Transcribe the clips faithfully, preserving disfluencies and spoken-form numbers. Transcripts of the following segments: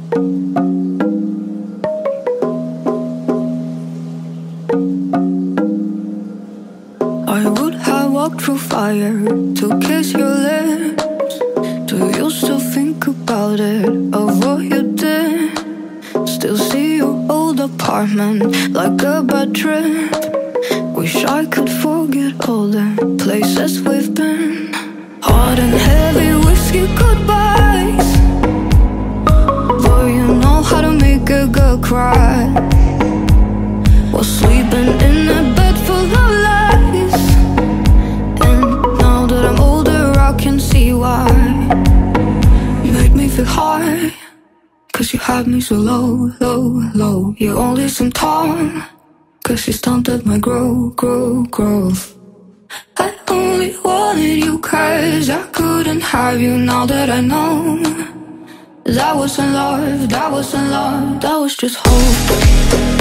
I would have walked through fire to kiss your lips. Do you still think about it, of what you did? Still see your old apartment like a bad trip. Wish I could forget all the places we've been. Hot and heavy whiskey goodbyes. Boy, you know how to make a girl cry. While sleeping in a bed full of lies. And now that I'm older I can see why. You made me feel high, cause you had me so low, low, low. You only seem tall, cause you stunted my grow, grow, growth. I only wanted you cause I couldn't have you. Now that I know that wasn't love, that wasn't love, that was just hope.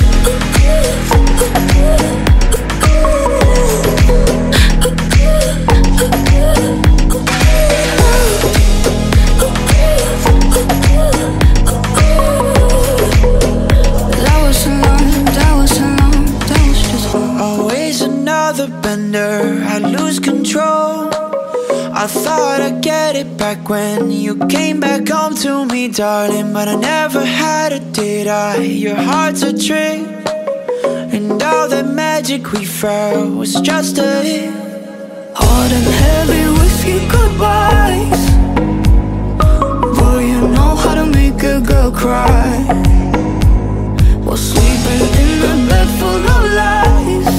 I lose control. I thought I'd get it back when you came back home to me, darling. But I never had it, did I? Your heart's a trick, and all the magic we felt was just a hit. Hot and heavy whiskey goodbyes. Boy, you know how to make a girl cry. While sleeping in a bed full of lies.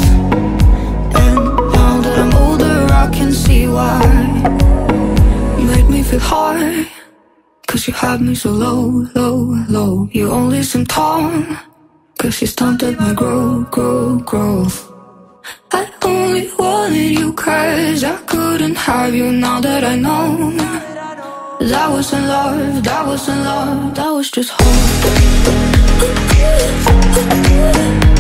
I can see why. You made me feel high, cause you had me so low, low, low. You only seem tall, cause you stunted my grow, grow, growth. I only wanted you cause I couldn't have you. Now that I know that wasn't love, that wasn't love, that was just hope.